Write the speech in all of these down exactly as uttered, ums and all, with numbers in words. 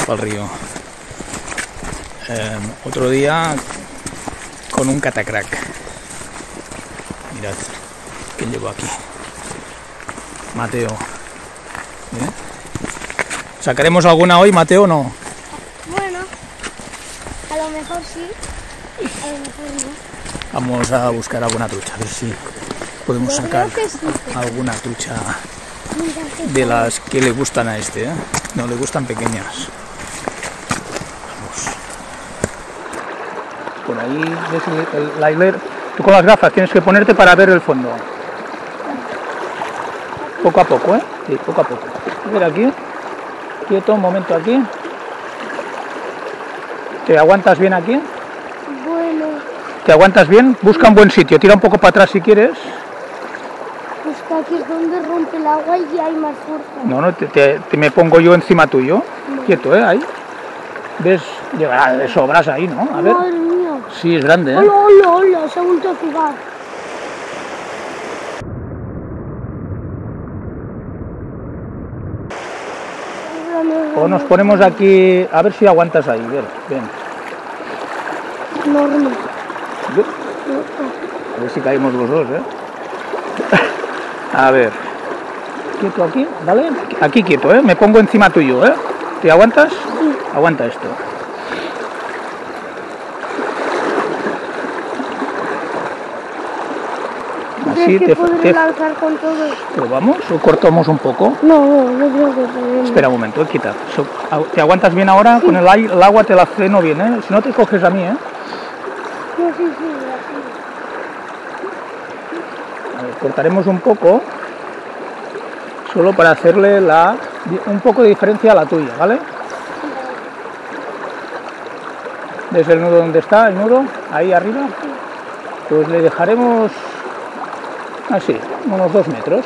para el río. Eh, otro día con un catacrac. Mirad que llevo aquí. Mateo. ¿Eh? ¿Sacaremos alguna hoy, Mateo, o no? Bueno, a lo mejor sí, a lo mejor no. Vamos a buscar alguna trucha, a ver si podemos Yo sacar creo que sí. alguna trucha Mira qué de las que le gustan a este, ¿eh? No, le gustan pequeñas. Vamos. Por ahí ves el, el, la hilera. Tú con las gafas tienes que ponerte para ver el fondo. Poco a poco, ¿eh? Sí, poco a poco. Mira aquí. Quieto, un momento aquí. ¿Te aguantas bien aquí? bueno, ¿Te aguantas bien? Busca un buen sitio. Tira un poco para atrás si quieres. pues que aquí es donde rompe el agua y hay más fuerza. No, no, te, te, te me pongo yo encima tuyo. No. Quieto, ¿eh? Ahí. ¿Ves? Llegará de sobras ahí, ¿no? A ver. Madre mía. Sí, es grande, ¿eh? Hola, hola, hola, se ha vuelto a fijar. O nos ponemos aquí, a ver si aguantas ahí, ven, ven. Enorme. A ver si caímos los dos, ¿eh? A ver. Quieto aquí, ¿vale? Aquí quieto, ¿eh? Me pongo encima tuyo, ¿eh? ¿Te aguantas? Sí. Aguanta esto. Así ¿Crees que te, podré te lanzar con todo esto? probamos o cortamos un poco. No, no, yo creo que podemos. Espera un momento, eh, quita. So- ¿Te aguantas bien ahora? Con el, ai- el agua te la freno bien, ¿eh? Si no te coges a mí, ¿eh? No, sí, sí, así. A ver, cortaremos un poco, solo para hacerle la, un poco de diferencia a la tuya, ¿vale? Desde el nudo donde está, el nudo, ahí arriba, pues le dejaremos así, unos dos metros.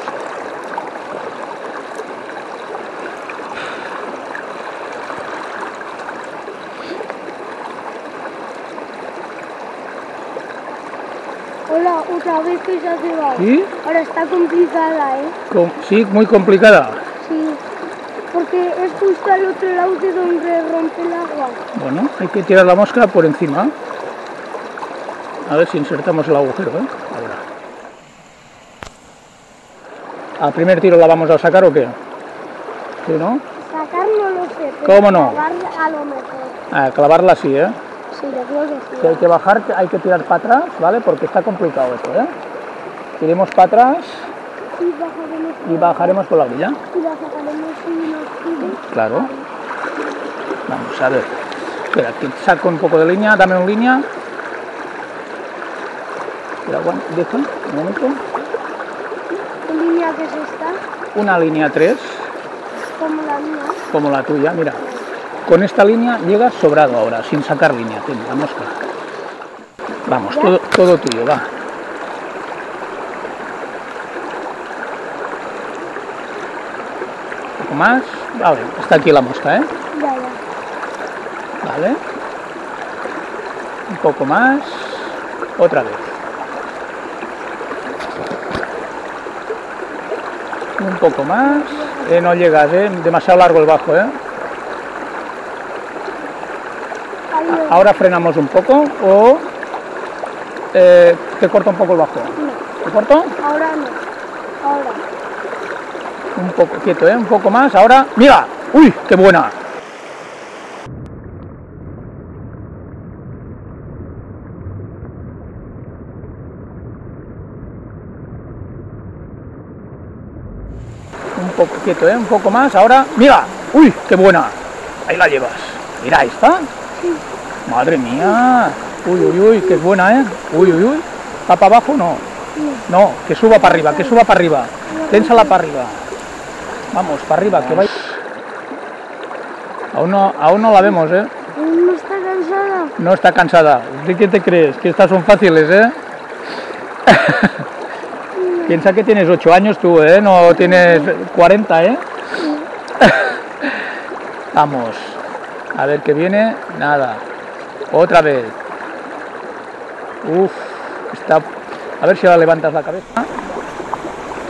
Hola, otra vez que se ha llevado. ¿Sí? Ahora está complicada, ¿eh? Com- sí, muy complicada. Sí. Porque es justo al otro lado de donde rompe el agua. Bueno, hay que tirar la mosca por encima. A ver si insertamos el agujero, ¿eh? Ahora. ¿Al primer tiro la vamos a sacar o qué? ¿Sí, no? Sacar no lo sé, pero ¿Cómo no? clavar a lo mejor. Ah, clavarla así, ¿eh? Sí, yo creo que Si hay sí. que bajar, hay que tirar para atrás, ¿vale? Porque está complicado esto, ¿eh? Tiremos para atrás Y bajaremos, y bajaremos por la orilla. y la sacaremos y nos pide. Claro. Vamos a ver. Espera, que saco un poco de línea, dame una línea. Espera, aguanta, deja, un momento. ¿Qué línea que es esta? Una línea tres, Como la mía. como la tuya, mira. Con esta línea llegas sobrado ahora, sin sacar línea. Ten, la mosca. Vamos, todo, todo tuyo, va. Un poco más. Vale, está aquí la mosca, ¿eh? Ya, ya. Vale. Un poco más. Otra vez. Un poco más. Eh, no llegas, ¿eh? Demasiado largo el bajo, ¿eh? Ahí lo- Ahora frenamos un poco o eh, te corto un poco el bajo. No, ¿Te corto? ahora no. Ahora. Un poco quieto, ¿eh? Un poco más. Ahora, ¡mira! ¡Uy! ¡Qué buena! Un poco quieto, ¿eh? Un poco más. Ahora, ¡mira! ¡Uy! ¡Qué buena! Ahí la llevas. Mira, ahí está. Sí. Madre mía. Uy, uy, uy, qué buena, ¿eh? Uy, uy, uy. ¿Va para abajo? No. No, que suba para arriba, que suba para arriba. Ténsala para arriba. Vamos, para arriba, que vaya. Aún no, aún no la vemos, ¿eh? Aún no está cansada. No está cansada. ¿De qué te crees? Que estas son fáciles, ¿eh? Piensa que tienes ocho años tú, ¿eh? No tienes cuarenta, ¿eh? Vamos. A ver qué viene. Nada. Otra vez. Uf. Está... A ver si ahora levantas la cabeza.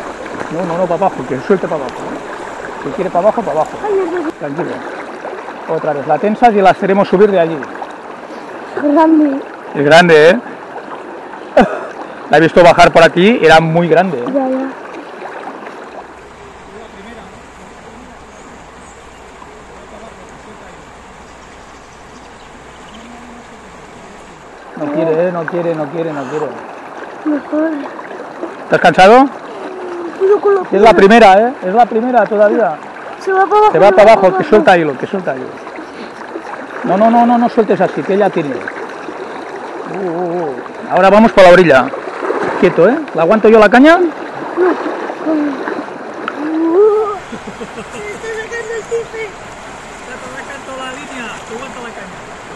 No, no, no, para abajo. Que suelte para abajo, ¿eh? Si quiere para abajo, para abajo. Ay, es de- Tranquilo. Otra vez, la tensas y la haremos subir de allí. Grande. Es grande, ¿eh? La he visto bajar por aquí, era muy grande, ¿eh? Ya, ya. No quiere, ¿eh? No quiere, no quiere, no quiere. Mejor. ¿Estás cansado? Cuidado con la Es la primera, ¿eh? Es la primera todavía. Se va para abajo. Se va para abajo, que suelta hilo, que suelta hilo. No, no, no, no, no sueltes así, que ella tiene. Uh, uh, uh. Ahora vamos por la orilla. Quieto, ¿eh? ¿La aguanto yo la caña? Se está sacando el tipe. Está sacando la línea, tú aguanta la caña.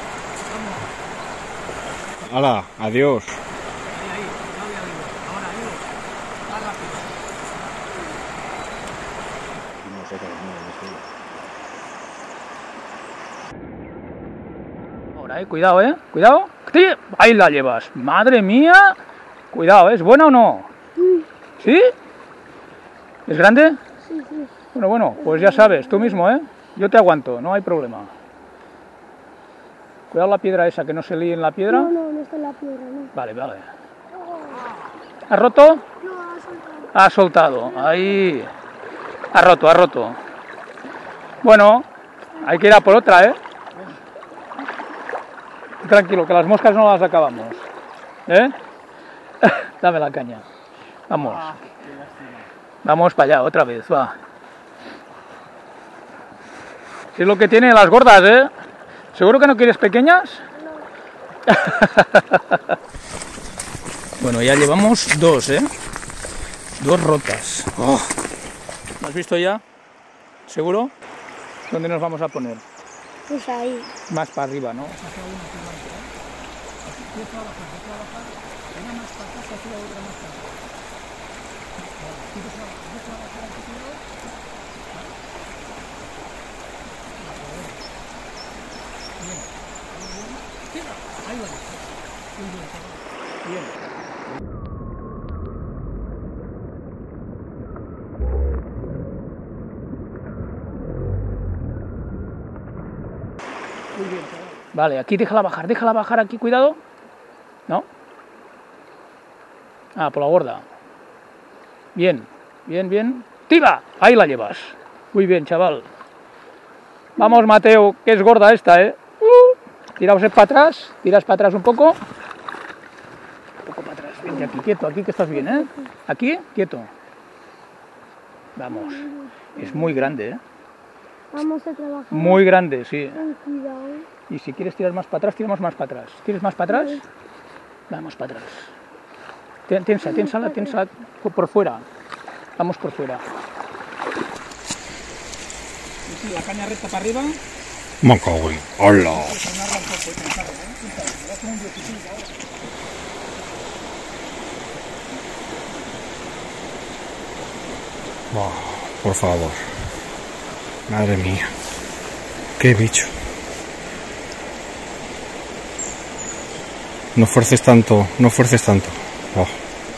Vamos. Hala, adiós. Ahí, ahí, dale al hilo. Ahora, hilo. Más rápido. Ahora, eh, cuidado, eh, cuidado. ¡Sí! Ahí la llevas. Madre mía. Cuidado, ¿es buena o no? ¿Sí? ¿Es grande? Sí, sí. Bueno, bueno, pues ya sabes, tú mismo, ¿eh? Yo te aguanto, no hay problema. Cuidado la piedra esa, que no se líe en la piedra. No, no, no está en la piedra, no. Vale, vale. ¿Has roto? No, ha soltado. Ha soltado, ahí. Ha roto, ha roto. Bueno, hay que ir a por otra, ¿eh? Tranquilo, que las moscas no las acabamos. ¿Eh? Dame la caña. Vamos. Vamos para allá, otra vez, va. Es lo que tienen las gordas, ¿eh? ¿Seguro que no quieres pequeñas? No. Bueno, ya llevamos dos, ¿eh? Dos rotas. Oh. ¿Lo has visto ya? ¿Seguro? ¿Dónde nos vamos a poner? Pues ahí. Más para arriba, ¿no? Vale, aquí déjala bajar, déjala bajar aquí, cuidado. ¿No? Ah, por la gorda. Bien, bien, bien. ¡Tira! Ahí la llevas. Muy bien, chaval. Vamos, Mateo, que es gorda esta, ¿eh? Uh, tiraos para atrás, tiras para atrás un poco. Un poco para atrás. Vente aquí, quieto, aquí que estás bien, ¿eh? Aquí, quieto. Vamos. Es muy grande, ¿eh? Vamos a trabajar. Muy grande, sí. Ten cuidado. Y si quieres tirar más para atrás, tiramos más para atrás. ¿Quieres más para atrás? Vamos para atrás. Tensa, tensa, tensa por fuera. Vamos por fuera. La caña recta para arriba. Me cago en... ¡Hola! Oh, por favor. Madre mía. Qué bicho. No fuerces tanto, no fuerces tanto. Oh.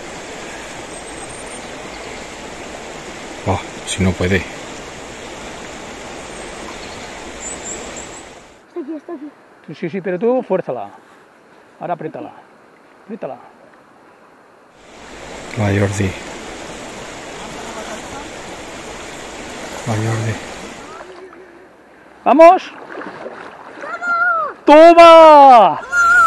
Oh, si no puede. Está aquí, está aquí. Sí, sí, sí, pero tú fuérzala. Ahora apriétala. Apriétala. Va, Jordi. Va, Jordi. ¡Vamos! ¡Toma!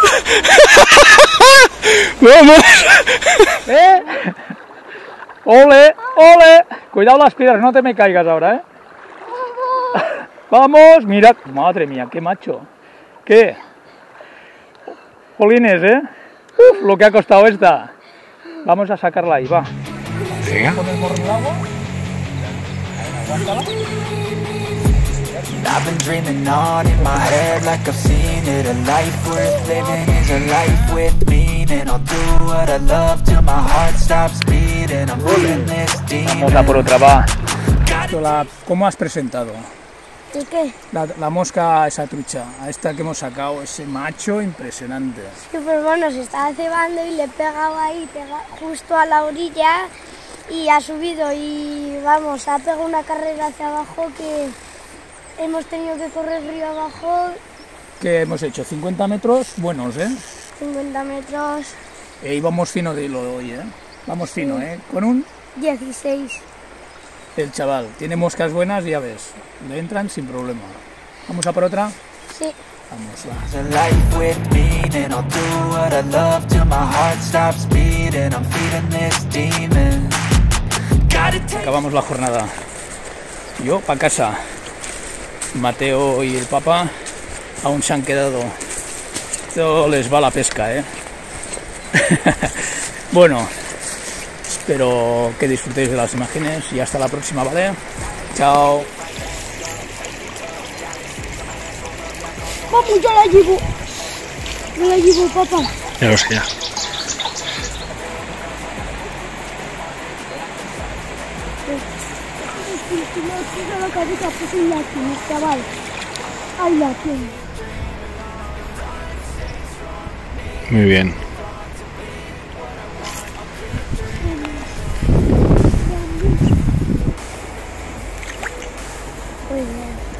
¡Vamos! ¿Eh? ¡Ole! ¡Ole! Cuidado las piedras, no te me caigas ahora, ¿eh? ¡Vamos! Mira, madre mía, qué macho. ¿Qué? Jolines, ¿eh? Uf, lo que ha costado esta. Vamos a sacarla ahí, va. Venga. Pon el morro en el agua. Aguántala. I've been dreaming on in my head like I've seen it. A life worth living is a life with meaning. I'll do what I love till my heart stops beating. I'm feeling this deep. Vamos a por otra, va. La, ¿cómo has presentado? ¿El qué? La, la mosca, esa trucha, a esta que hemos sacado, ese macho impresionante. Sí, pues bueno, se estaba cebando y le he pegado ahí, pega, justo a la orilla y ha subido y vamos, ha pegado una carrera hacia abajo que hemos tenido que correr río abajo ¿Qué hemos hecho? cincuenta metros buenos, ¿eh? cincuenta metros, E íbamos fino de hilo hoy, ¿eh? Vamos fino, ¿eh? Con un... dieciséis. El chaval. Tiene moscas buenas, ya ves. Le entran sin problema. ¿Vamos a por otra? Sí. Vamos, va. A life with meaning, I'll do what I love till my heart stops beating. I'm feeding this demon. Gotta take Acabamos la jornada. Yo para casa. Mateo y el papá aún se han quedado. Esto les va la pesca, ¿eh? Bueno, espero que disfrutéis de las imágenes y hasta la próxima, ¿vale? Chao. Vamos, yo la llevo. Yo la llevo, papá. Ya lo sé ya. Si no tira la cabeza, pues ahí la tienes, chaval. Ahí la tienes. Muy bien. Muy bien.